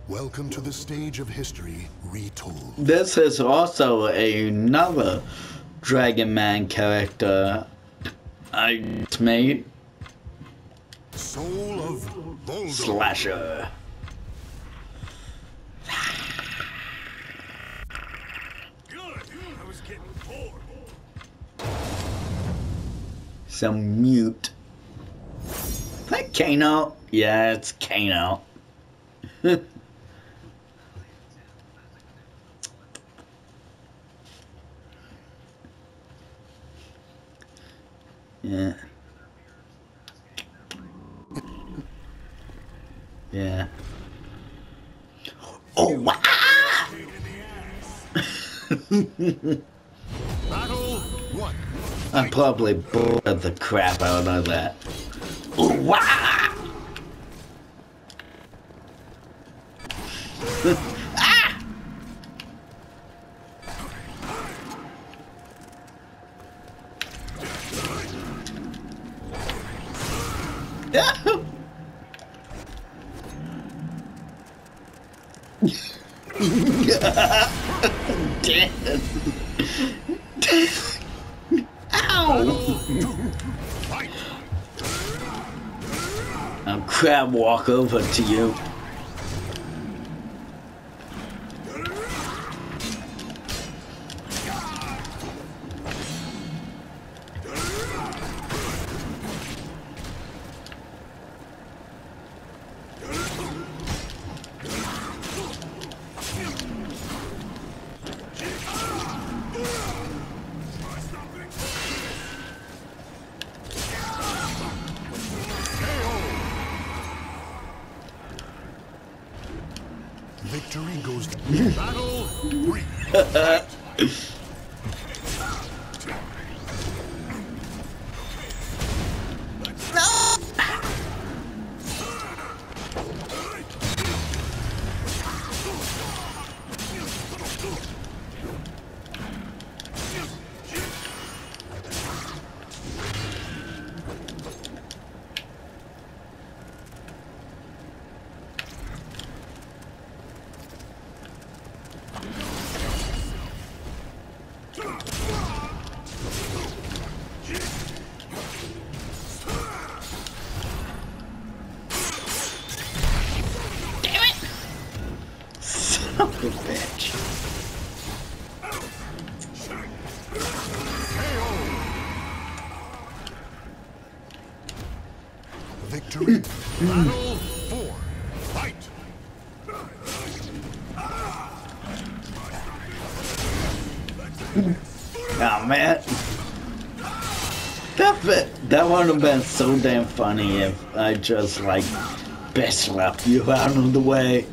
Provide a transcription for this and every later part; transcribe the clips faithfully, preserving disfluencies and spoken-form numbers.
Welcome to the stage of history retold. This is also another Dragon Man character I made. Soul of Voldo. Slasher. Good. I was getting bored. Some mute. Is that Kano? Yeah, it's Kano. Yeah. Yeah. Oh, wow! Battle one. I probably bored the crap out of that. Oh, wow! Ah! Damn. Ow! I'll crab walk over to you. Victory goes to battle three. Son of a bitch. Victory. Battle four. Fight. Oh man. That bit, that would have been so damn funny if I just like bitch slapped you out of the way.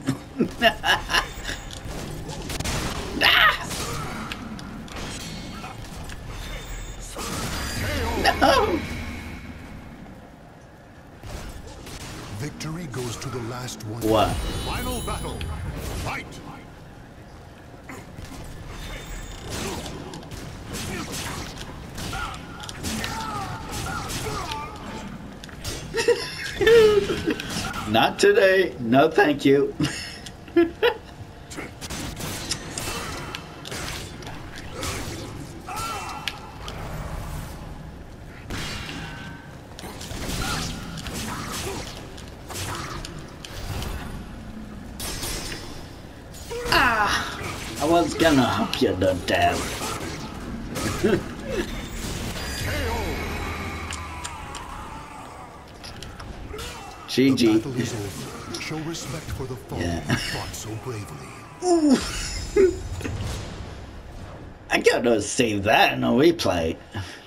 No! Victory goes to the last one. What? Final battle. Fight. Not today. No, thank you. Ah, I was gonna help you to death. G G. The battle is over. Show respect for the fallen Yeah. who fought so bravely. Ooh. I gotta save that in a replay.